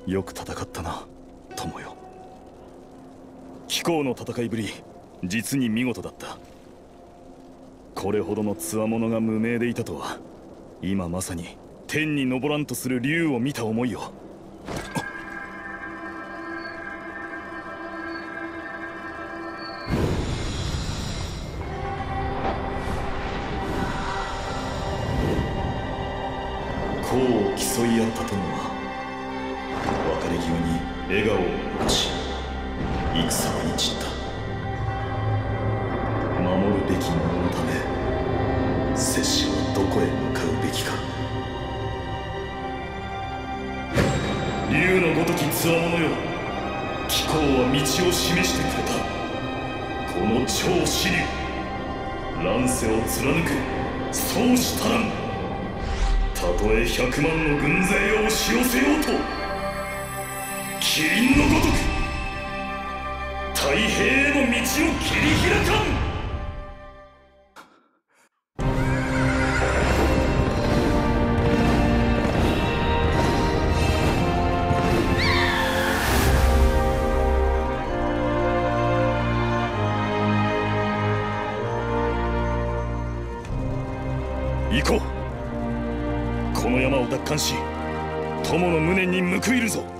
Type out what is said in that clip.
よく戦ったな、友よ。貴公の戦いぶり、実に見事だった。これほどの強者が無名でいたとは、今まさに天に昇らんとする竜を見た思いよ。功を競い合った友は別れ際に笑顔を残し戦場に散った。守るべき者のため拙者はどこへ向かうべきか。竜のごとき強者よ、貴公は道を示してくれた。この超支流、乱世を貫く創始たらん。たとえ100万の軍勢を押し寄せようと、麒麟のごとく太平への道を切り開かん。行こう。この山を奪還し、友の無念に報いるぞ。